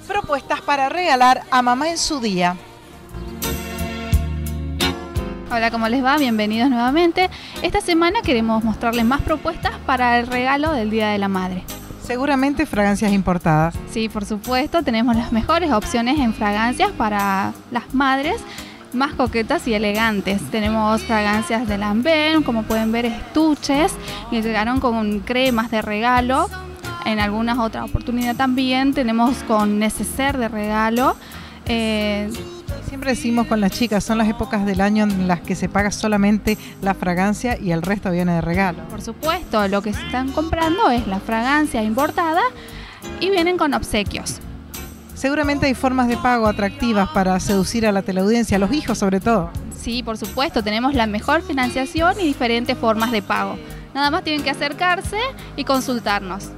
Propuestas para regalar a mamá en su día. Hola, ¿cómo les va? Bienvenidos nuevamente. Esta semana queremos mostrarles más propuestas para el regalo del Día de la Madre. Seguramente fragancias importadas. Sí, por supuesto, tenemos las mejores opciones en fragancias para las madres más coquetas y elegantes. Tenemos fragancias de Lanvin, como pueden ver, estuches que llegaron con cremas de regalo. En algunas otras oportunidades también tenemos con neceser de regalo. Siempre decimos con las chicas, son las épocas del año en las que se paga solamente la fragancia y el resto viene de regalo. Por supuesto, lo que se están comprando es la fragancia importada y vienen con obsequios. Seguramente hay formas de pago atractivas para seducir a la teleaudiencia, a los hijos sobre todo. Sí, por supuesto, tenemos la mejor financiación y diferentes formas de pago. Nada más tienen que acercarse y consultarnos.